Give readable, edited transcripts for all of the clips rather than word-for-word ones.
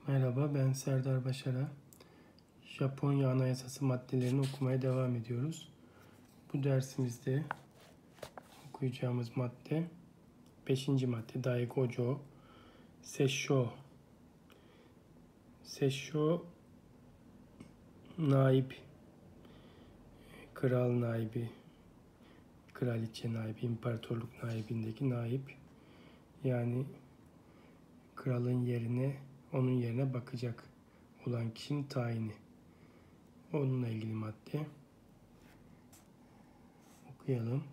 Merhaba, ben Serdar Başara. Japonya Anayasası maddelerini okumaya devam ediyoruz. Bu dersimizde okuyacağımız madde 5. madde Daigojo Sessho. Sessho naib, kral naibi, kraliçe naibi, imparatorluk naibindeki naib. Yani kralın yerine, onun yerine bakacak olan kişinin tayini. Onunla ilgili madde. Okuyalım.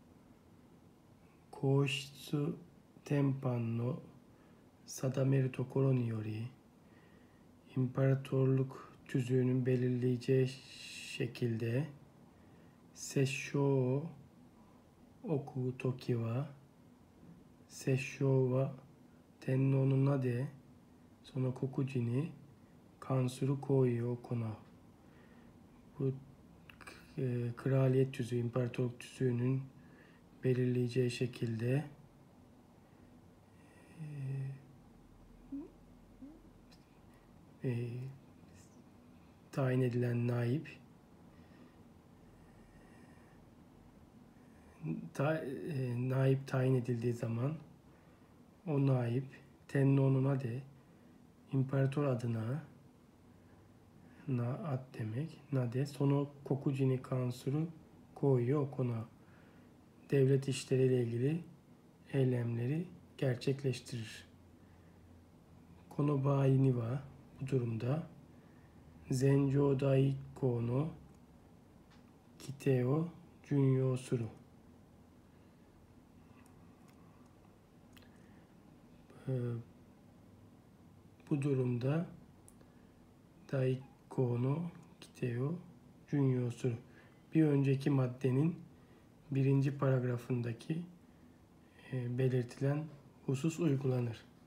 Koushitsu tenpan no sadameru tokoro ni yori, imparatorluk tüzüğünün belirleyeceği şekilde Sessho o oku toki wa Sessho wa tenno no nade sono kokuji ni kansuru koui o konau. Bu kraliyet tüzüğü, imparatorluk tüzüğünün belirleyeceği şekilde tayin edilen naib naib tayin edildiği zaman o naib tenno'nun adı imparator adına ad demek. Nade sono kokuji ni kansuru koui o konau. Devlet işleriyle ilgili eylemleri gerçekleştirir. Kono bai ni wa bu durumda Zenjō Daikou no kite o junyō suru. Bu durumda Daikou no kite o junyō suru. Bir önceki maddenin birinci paragrafındaki belirtilen husus uygulanır.